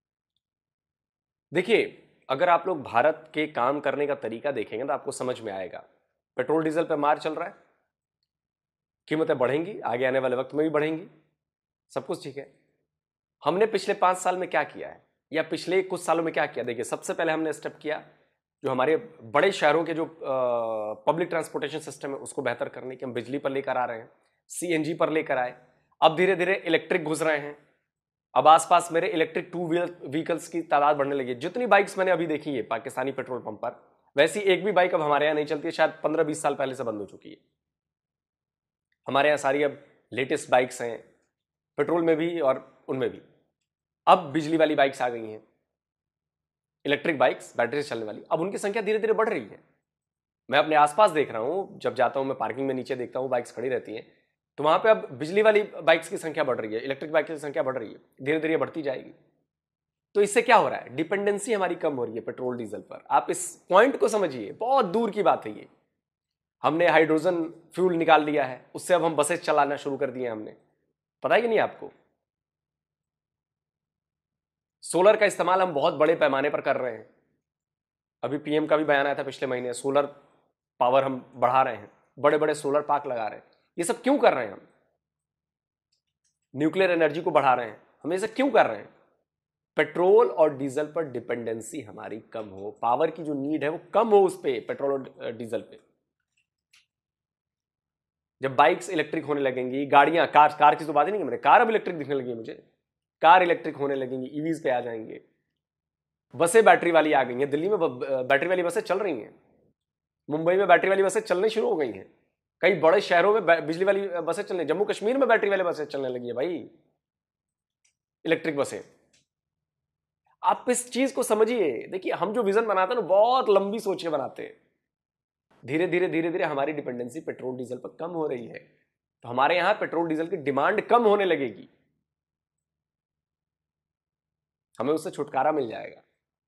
देखिए, अगर आप लोग भारत के काम करने का तरीका देखेंगे तो आपको समझ में आएगा। पेट्रोल डीजल पे मार चल रहा है, कीमतें बढ़ेंगी, आगे आने वाले वक्त में भी बढ़ेंगी, सब कुछ ठीक है। हमने पिछले 5 साल में क्या किया है या पिछले कुछ सालों में क्या किया? देखिए, सबसे पहले हमने स्टेप किया जो हमारे बड़े शहरों के जो पब्लिक ट्रांसपोर्टेशन सिस्टम है उसको बेहतर करने के हम बिजली पर लेकर आ रहे हैं, सीएनजी पर लेकर आए, अब धीरे धीरे इलेक्ट्रिक घुस रहे हैं। अब आसपास मेरे इलेक्ट्रिक 2 व्हीलर व्हीकल्स की तादाद बढ़ने लगी है। जितनी बाइक्स मैंने अभी देखी है पाकिस्तानी पेट्रोल पंप पर, वैसी एक भी बाइक अब हमारे यहाँ नहीं चलती है, शायद 15-20 साल पहले से बंद हो चुकी है। हमारे यहाँ सारी अब लेटेस्ट बाइक्स हैं, पेट्रोल में भी और उनमें भी। अब बिजली वाली बाइक्स आ गई हैं, इलेक्ट्रिक बाइक्स बैटरी से चलने वाली, अब उनकी संख्या धीरे धीरे बढ़ रही है। मैं अपने आसपास देख रहा हूं, जब जाता हूं मैं पार्किंग में नीचे देखता हूं बाइक्स खड़ी रहती हैं, तो वहां पे अब बिजली वाली बाइक्स की संख्या बढ़ रही है, इलेक्ट्रिक बाइक की संख्या बढ़ रही है, धीरे धीरे बढ़ती जाएगी। तो इससे क्या हो रहा है? डिपेंडेंसी हमारी कम हो रही है पेट्रोल डीजल पर। आप इस पॉइंट को समझिए, बहुत दूर की बात है ये। हमने हाइड्रोजन फ्यूल निकाल लिया है, उससे अब हम बसें चलाना शुरू कर दिए हमने, पता है कि नहीं आपको? सोलर का इस्तेमाल हम बहुत बड़े पैमाने पर कर रहे हैं। अभी पीएम का भी बयान आया था पिछले महीने, सोलर पावर हम बढ़ा रहे हैं, बड़े बड़े सोलर पार्क लगा रहे हैं। ये सब क्यों कर रहे हैं हम? न्यूक्लियर एनर्जी को बढ़ा रहे हैं, हम ये सब क्यों कर रहे हैं? पेट्रोल और डीजल पर डिपेंडेंसी हमारी कम हो, पावर की जो नीड है वो कम हो उस पे, पेट्रोल और डीजल पे। जब बाइक्स इलेक्ट्रिक होने लगेंगी, गाड़ियां, कार की तो बात ही नहीं, मैंने कार अब इलेक्ट्रिक दिखने लगी है मुझे, कार इलेक्ट्रिक होने लगेंगी, ईवीज पे आ जाएंगे, बसें बैटरी वाली आ गई हैं। दिल्ली में बैटरी वाली बसें चल रही हैं, मुंबई में बैटरी वाली बसें चलने शुरू हो गई हैं, कई बड़े शहरों में बिजली वाली बसें चलने, जम्मू कश्मीर में बैटरी वाली बसें चलने लगी है भाई, इलेक्ट्रिक बसें। आप इस चीज को समझिए। देखिए, हम जो विजन बनाते हैं ना, बहुत लंबी सोच के बनाते हैं। धीरे धीरे हमारी डिपेंडेंसी पेट्रोल डीजल पर कम हो रही है, तो हमारे यहां पेट्रोल डीजल की डिमांड कम होने लगेगी, हमें उससे छुटकारा मिल जाएगा।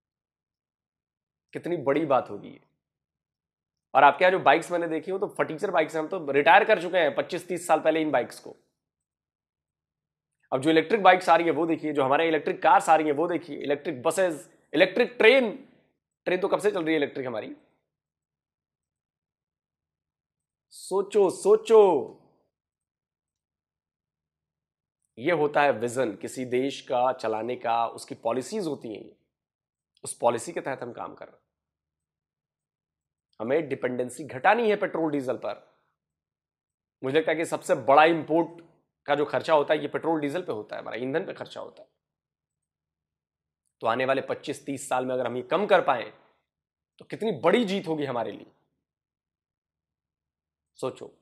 कितनी बड़ी बात होगी। और आपके यहाँ जो बाइक्स मैंने देखी हो तो फटीचर बाइक्स हैं, हम तो रिटायर कर चुके हैं 25-30 साल पहले इन बाइक्स को। अब जो इलेक्ट्रिक बाइक्स आ रही है वो देखिए, जो हमारे इलेक्ट्रिक कार्स आ रही है वो देखिए, इलेक्ट्रिक बसेस, इलेक्ट्रिक ट्रेन तो कब से चल रही है इलेक्ट्रिक हमारी। सोचो ये होता है विजन किसी देश का चलाने का, उसकी पॉलिसीज होती हैं, उस पॉलिसी के तहत हम काम कर रहे हैं। हमें डिपेंडेंसी घटानी है पेट्रोल डीजल पर। मुझे लगता है कि सबसे बड़ा इंपोर्ट का जो खर्चा होता है ये पेट्रोल डीजल पे होता है, हमारा ईंधन पे खर्चा होता है। तो आने वाले 25-30 साल में अगर हम ये कम कर पाए तो कितनी बड़ी जीत होगी हमारे लिए, सोचो।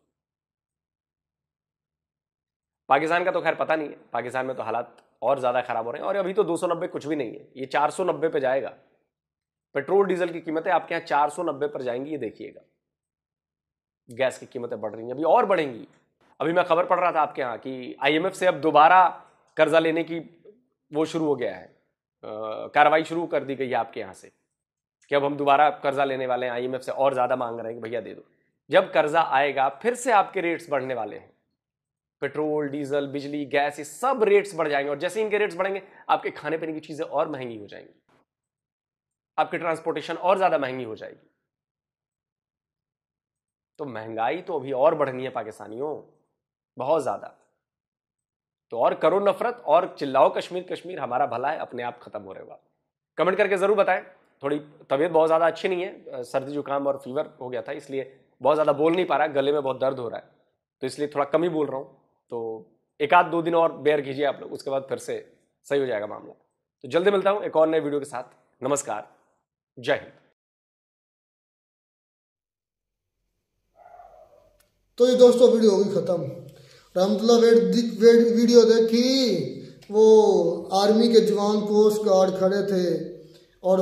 पाकिस्तान का तो खैर पता नहीं है, पाकिस्तान में तो हालात और ज्यादा खराब हो रहे हैं, और अभी तो 290 कुछ भी नहीं है, ये 490 पे जाएगा। पेट्रोल डीजल की कीमतें आपके यहाँ 490 पर जाएंगी, ये देखिएगा। गैस की कीमतें बढ़ रही हैं, अभी और बढ़ेंगी। अभी मैं खबर पढ़ रहा था आपके यहाँ कि आईएमएफ से अब दोबारा कर्जा लेने की वो शुरू हो गया है, कार्रवाई शुरू कर दी गई है आपके यहाँ से कि अब हम दोबारा कर्जा लेने वाले हैं, आईएमएफ से और ज्यादा मांग रहे हैं कि भैया दे दो। जब कर्जा आएगा फिर से आपके रेट्स बढ़ने वाले हैं, पेट्रोल, डीजल, बिजली, गैस, ये सब रेट्स बढ़ जाएंगे। और जैसे इनके रेट्स बढ़ेंगे आपके खाने पीने की चीजें और महंगी हो जाएंगी, आपकी ट्रांसपोर्टेशन और ज्यादा महंगी हो जाएगी। तो महंगाई तो अभी और बढ़नी है पाकिस्तानियों, बहुत ज्यादा। तो और करो नफरत और चिल्लाओ कश्मीर कश्मीर, हमारा भला है, अपने आप खत्म हो रहेगा। कमेंट करके जरूर बताएं। थोड़ी तबीयत बहुत ज्यादा अच्छी नहीं है, सर्दी जुकाम और फीवर हो गया था, इसलिए बहुत ज्यादा बोल नहीं पा रहा है, गले में बहुत दर्द हो रहा है, तो इसलिए थोड़ा कम ही बोल रहा हूं। तो 1-2 दिन और बेयर कीजिए आप लोग, उसके बाद फिर से सही हो जाएगा मामला। तो जल्दी मिलता हूं एक और नए वीडियो के साथ। नमस्कार, जय हिंद। तो ये दोस्तों वीडियो होगी खत्म। रहमतुल्लाह वीडियो देखी, वो आर्मी के जवान कोस्ट गार्ड खड़े थे और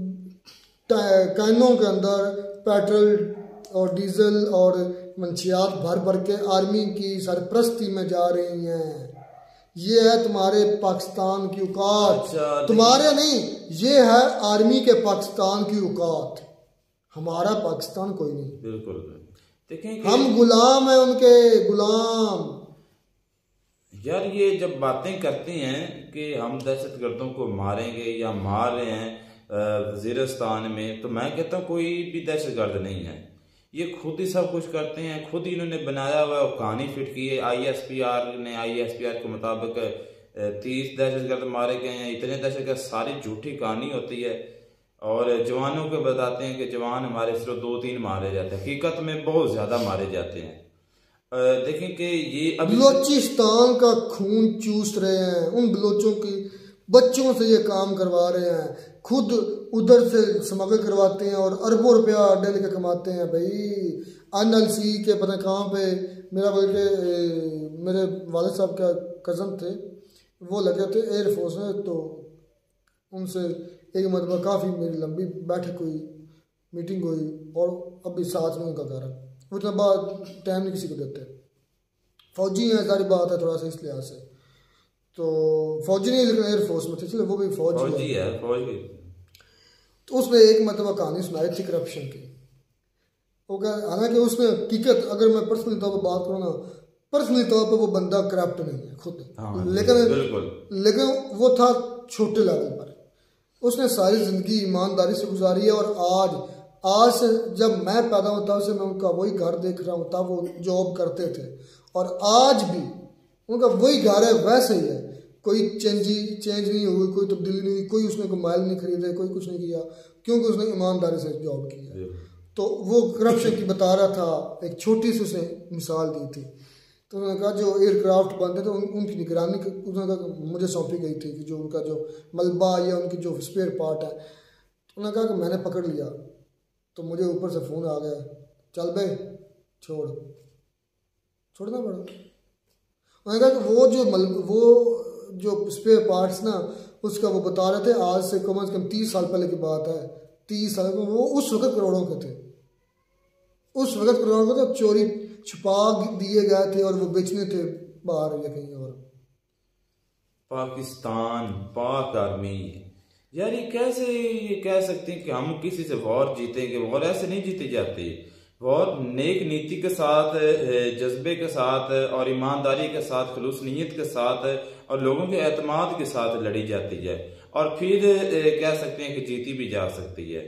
कैनों के अंदर पेट्रोल और डीजल और मंशियात भर भर के आर्मी की सरपरस्ती में जा रही हैं। ये है तुम्हारे पाकिस्तान की औकात, तुम्हारे नहीं, ये है आर्मी के पाकिस्तान की औकात। हमारा पाकिस्तान कोई नहीं, बिल्कुल। हम गुलाम हैं, उनके गुलाम। यार ये जब बातें करते हैं कि हम दहशतगर्दों को मारेंगे या मार रहे हैं वजीरिस्तान में, तो मैं कहता हूँ कोई भी दहशतगर्द नहीं है, ये खुद ही सब कुछ करते हैं, खुद ही इन्होंने बनाया हुआ कहानी फिट की है। ISPR के मुताबिक 30 दहशतगर्द मारे गए हैं, इतने दहशतगर्द, सारी झूठी कहानी होती है। और जवानों को बताते हैं कि जवान हमारे सिर्फ 2-3 मारे जाते हैं, हकीकत में बहुत ज्यादा मारे जाते हैं। देखें कि ये बलूचिस्तान का खून चूस रहे हैं, उन बलोचों की बच्चों से ये काम करवा रहे हैं, खुद उधर से स्मगल करवाते हैं और अरबों रुपया डेली के कमाते हैं। भाई NLC के पता कहाँ पे, मेरा बल्कि मेरे वालिद साहब का कज़न थे, वो लगे थे एयरफोर्स में, तो उनसे एक मरतबा काफ़ी मेरी लंबी बैठक हुई, मीटिंग हुई, और अभी साथ में उनका घर है। उतना बाद टाइम नहीं किसी को देते, फौजी हैं, सारी बात है थोड़ा सा इस लिहाज से। तो फौजी नहीं लेकिन एयरफोर्स में थे, चलो वो भी फौजी है। तो उसमें एक मरतबा कहानी सुनाई थी करप्शन की। वो क्या, हालांकि उसमें हकीकत अगर मैं पर्सनली तौर पर बात करूँ ना, पर्सनली तौर पर वो बंदा करप्ट नहीं है खुद, लेकिन वो था छोटे लेवल पर, उसने सारी जिंदगी ईमानदारी से गुजारी है। और आज से जब मैं पैदा हुआ तब से मैं उनका वही घर देख रहा हूँ, तब वो जॉब करते थे और आज भी उनका वही घर है, वैसे ही है, कोई चेंज नहीं हुई, कोई तब्दीली नहीं हुई, कोई उसने कोई माइल नहीं खरीदे, कोई कुछ नहीं किया, क्योंकि उसने ईमानदारी से जॉब की है। तो वो करप्शन की बता रहा था, एक छोटी सी उसने मिसाल दी थी। तो उन्होंने कहा जो एयरक्राफ्ट बनते थे उनकी निगरानी उन्होंने मुझे सौंपी गई थी कि जो उनका जो मलबा या उनकी जो स्पेयर पार्ट है, उन्होंने कहा कि मैंने पकड़ लिया, तो मुझे ऊपर से फ़ोन आ गया, चल बे छोड़ना पड़ा। उन्होंने कहा कि वो जो स्पेयर पार्ट्स ना, उसका वो बता रहे थे आज से कम 30 साल पहले की बात है, 30 साल में वो उस वक्त करोड़ों के थे, उस वक्त करोड़ों के, तो चोरी छुपा दिए गए थे और वो बेचने थे बाहर या कहीं और। पाकिस्तान, पाक आर्मी, यार ये कैसे ये कह सकते हैं कि हम किसी से वॉर जीतेंगे? वॉर ऐसे नहीं जीती जाती। वॉर नेक नीति के साथ, जज्बे के साथ और ईमानदारी के साथ, खुलूस नीयत के साथ और लोगों के एतमाद के साथ लड़ी जाती है, और फिर कह सकते हैं कि जीती भी जा सकती है।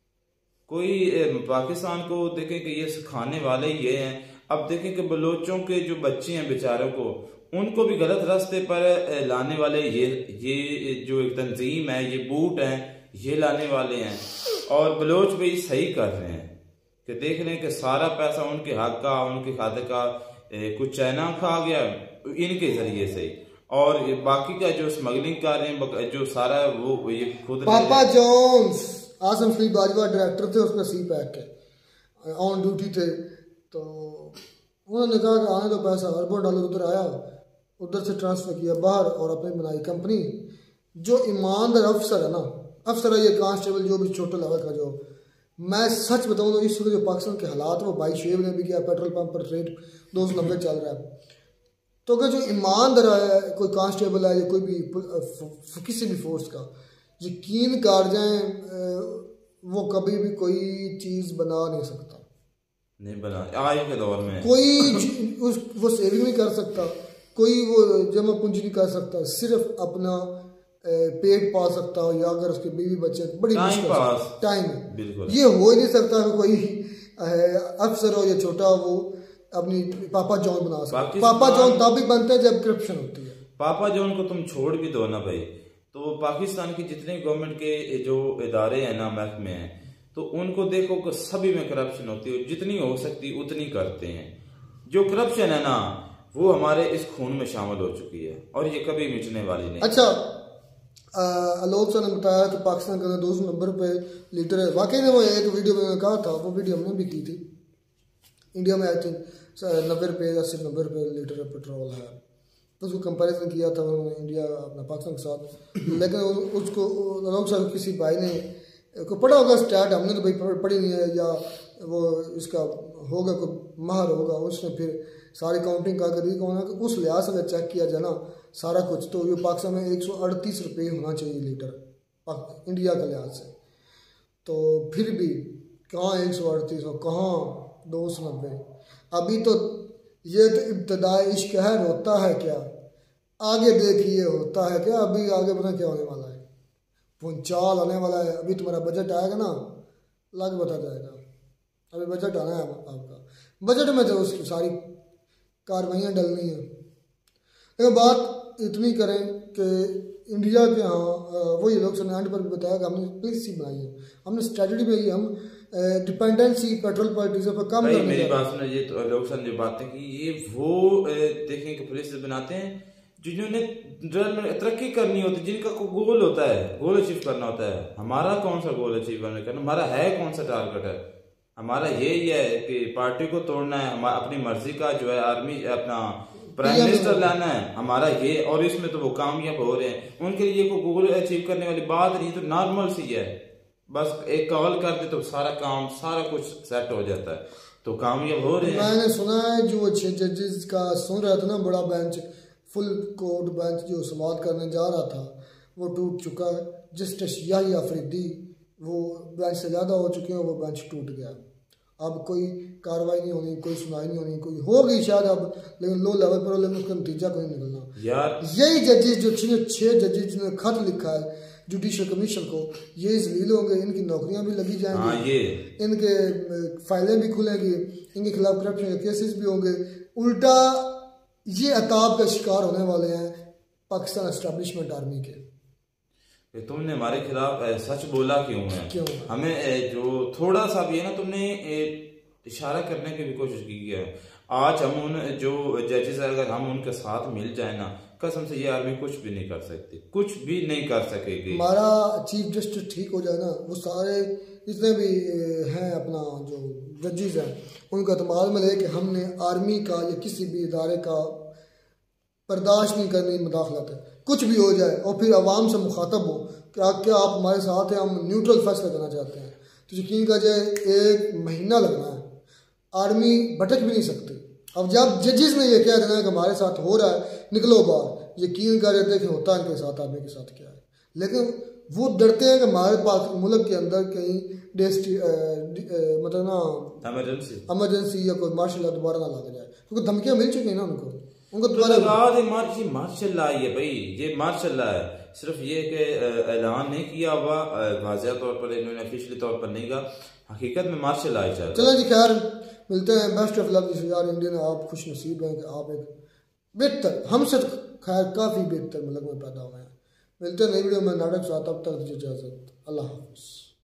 कोई पाकिस्तान को देखें कि ये सिखाने वाले ये हैं। अब देखें कि बलोचों के जो बच्चे हैं बेचारों को, उनको भी गलत रास्ते पर लाने वाले ये जो एक तंजीम है, ये बूट हैं, ये लाने वाले हैं, और बलोच भी सही कर रहे हैं कि देख रहे हैं कि सारा पैसा उनके हक का, उनके खाते का कुछ चाइना खा गया इनके जरिए से, और बाकी का जो स्मगलिंग कर रहे हैं जो सारा वो ये खुद। Papa John's Azam Saleem Bajwa director थे उसमें CPAC के, ऑन ड्यूटी थे, तो उन्होंने कहा कि आने तो पैसा $अरबों उधर आया, उधर से ट्रांसफ़र किया बाहर और अपने बनाई कंपनी। जो ईमानदार अफसर है ना, अफसर है ये कांस्टेबल जो भी छोटे लेवल का, जो मैं सच बताऊँ तो इस वक्त जो पाकिस्तान के हालात वो भाई शुएब ने भी किया, पेट्रोल पंप पर रेट 290 चल रहा है। तो अगर जो ईमानदार है, कोई कांस्टेबल है या कोई भी किसी भी फोर्स का, यकीन कर जाए वो कभी भी कोई चीज़ बना नहीं सकता, नहीं बना आज के दौर में कोई वो सेविंग नहीं कर सकता, कोई वो जमा पूंजी नहीं कर सकता, सिर्फ अपना पेट पाल सकता हो, या अगर उसके बीवी बच्चे बड़ी टाइम बिल्कुल ये हो ही नहीं सकता कि कोई अफसर हो या छोटा वो अपनी पापा जॉन बना सकता। पापा जॉन तब भी बनते हैं जब करप्शन होती है। पापा जॉन को तुम छोड़ भी दो ना भाई, तो पाकिस्तान के जितने गवर्नमेंट के जो इदारे हैं ना, महकमे हैं, तो उनको देखो कि सभी में करप्शन होती है, जितनी हो सकती उतनी करते हैं। जो करप्शन है ना वो हमारे इस खून में शामिल हो चुकी है और ये कभी मिटने वाली नहीं। अच्छा, आलोक सर ने बताया कि पाकिस्तान के अंदर 200 नंबर पे लीटर है। वाकई में वो एक वीडियो में कहा था, वो वीडियो हमने भी की थी। इंडिया में आई थिंक 90 रुपये या सिर्फ 90 रुपये लीटर पेट्रोल है, तो उसको कंपैरिजन किया था उन्होंने इंडिया अपना पाकिस्तान के साथ। लेकिन उसको आलोक सर किसी भाई ने को पढ़ा होगा स्टैट, हमने तो भाई पढ़ी नहीं है, या वो इसका होगा कोई माहर होगा, उसने फिर सारी काउंटिंग का करी कौन है, उस लिहाज से अगर चेक किया जाए ना सारा कुछ, तो ये पाकिस्तान में 138 रुपये होना चाहिए लीटर इंडिया के लिहाज से। तो फिर भी कहाँ 138 और कहाँ 290। अभी तो ये तो इब्तदाई इश्क है, रोता है क्या। आगे देखिए होता है क्या, अभी आगे पता क्या होने वाला है, भूचाल आने वाला है। अभी तुम्हारा बजट आएगा ना, लग बता जाएगा। अभी बजट आना है आपका, बजट में तो उसकी सारी कार्रवाइयाँ डलनी है। लेकिन बात इतनी करें कि इंडिया के यहाँ वही लोग एंड पर भी बताया कि हमने पॉलिसी बनाई है, हमने स्ट्रेटजी बनाई, हम डिपेंडेंसी पेट्रोल पर डीजल पर कम करने। मेरी बात सुनो, ये तो लोग जो बातें की, ये वो देखें कि पुलिस बनाते हैं जिन्होंने तरक्की करनी होती है, जिनका गोल होता है, गोल अचीव करना होता है। हमारा कौन सा गोल अचीव करना, हमारा है कौन सा टारगेट है? हमारा यही है कि पार्टी को तोड़ना है, हमारा अपनी मर्जी का जो है आर्मी अपना प्राइम मिनिस्टर लाना है हमारा ये, और इसमें तो वो कामयाब हो रहे हैं। उनके लिए कोई गोल अचीव करने वाली बात नहीं, तो नॉर्मल सी है, बस एक कॉल कर दे तो सारा काम सारा कुछ सेट हो जाता है, तो कामयाब हो रहे हैं। मैंने सुना है जो 6 जजेस का सुन रहा था ना, बड़ा बेंच, फुल कोर्ट बेंच जो समाअत करने जा रहा था, वो टूट चुका है। जस्टिस याहिया अफरीदी वो बेंच से ज़्यादा हो चुके हैं, वो बेंच टूट गया। अब कोई कार्रवाई नहीं होनी, कोई सुनाई नहीं होनी, कोई होगी शायद अब, लेकिन लो लेवल पर, लेकिन उसका नतीजा कोई निकलना यार। यही जजेस जो 6 जजेस जिन्होंने खत लिखा है जुडिशल कमीशन को, ये जलील होंगे, इनकी नौकरियां भी लगी जाएंगी, इनके फाइलें भी खुलेंगी, इनके खिलाफ करप्शन के केसेस भी होंगे, उल्टा ये अताब का शिकार होने वाले हैं पाकिस्तान एस्टेब्लिशमेंट आर्मी के। तुमने हमारे खिलाफ सच बोला क्यों है? हमें जो थोड़ा सा भी है ना, तुमने इशारा करने की भी कोशिश की है। आज हम उन जो जजेस, अगर हम उनके साथ मिल जाए ना, कसम से ये आर्मी कुछ भी नहीं कर सकती, कुछ भी नहीं कर सकेगी। हमारा चीफ जस्टिस ठीक हो जाए ना, वो सारे जितने भी हैं अपना जो जजेस हैं, उनका एतमाद में ले कि हमने आर्मी का या किसी भी इदारे का बर्दाश्त नहीं करनी मुदाखलत है, कुछ भी हो जाए, और फिर आवाम से मुखातब हो क्या आप हमारे साथ हैं, हम न्यूट्रल फैसला करना चाहते हैं, तो यकीन का जाए 1 महीना लगना है, आर्मी भटक भी नहीं सकती। अब जब जजेस ने यह कह देना है कि हमारे साथ हो रहा है, निकलो बाहर, यकीन कर देते कि होता है इनके साथ, आर्मी के साथ क्या है। लेकिन वो डरते हैं कि हमारे पास मुल्क के अंदर कहीं मतलब ना इमरजेंसी या कोई मार्शल लॉ दोबारा ना लग जाए, क्योंकि धमकियां मिल चुकी हैं ना उनको दोबारा। मार्शल लॉ है भाई, ये मार्शल लॉ है, सिर्फ ये कि ऐलान नहीं किया हुआ, वाज़ेह तौर पर इन्होंने ऑफिशियली तौर पर नहीं कहा, हकीकत में मार्शल लॉ चल रहा है। चलो जी, खैर मिलते हैं, बेस्ट ऑफ लक यार इंडियन, आप खुश नसीब हैं कि आप एक बेहतर, हमसे खैर काफ़ी बेहतर मुल्क में पैदा हुए हैं। मिलते हैं नई वीडियो में नाटक साथ, तब तक इजाज़त, अल्लाह हाफ़िज़।